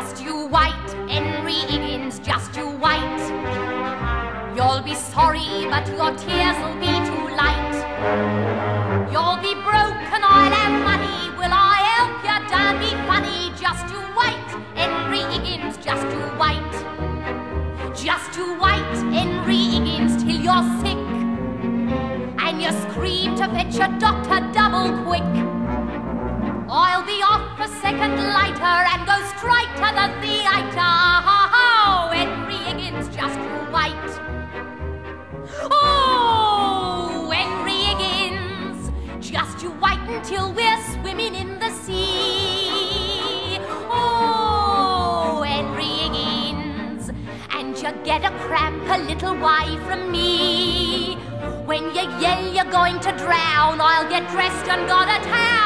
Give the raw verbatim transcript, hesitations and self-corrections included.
Just you wait, Henry Higgins, just you wait. You'll be sorry, but your tears will be too late. You'll be broke and I'll have money. Will I help you? Don't be funny. Just you wait, Henry Higgins, just you wait. Just you wait, Henry Higgins, till you're sick and you scream to fetch your doctor double quick. I'll be off a second later and go straight to the theatre. Oh, Henry Higgins, just you wait. Oh, Henry Higgins, just you wait until we're swimming in the sea. Oh, Henry Higgins, and you get a cramp a little way from me. When you yell you're going to drown, I'll get dressed and go to town.